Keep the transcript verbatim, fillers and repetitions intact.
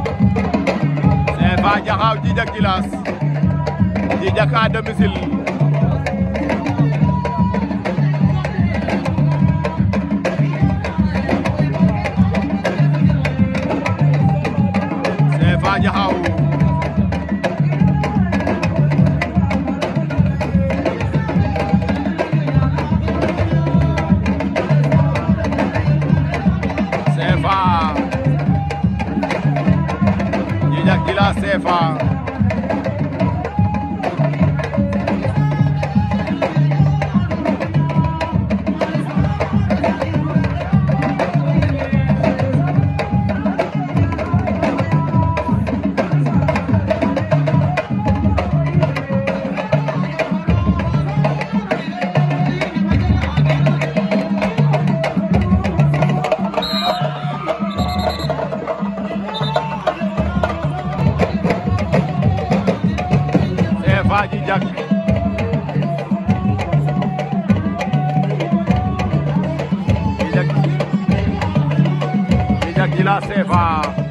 C F A Diakhao DJIDACK DJIDACK à domicile. C F A Diakhao. C F A DJILASS C F A DJIDACK DJIDACK DJILASS C F A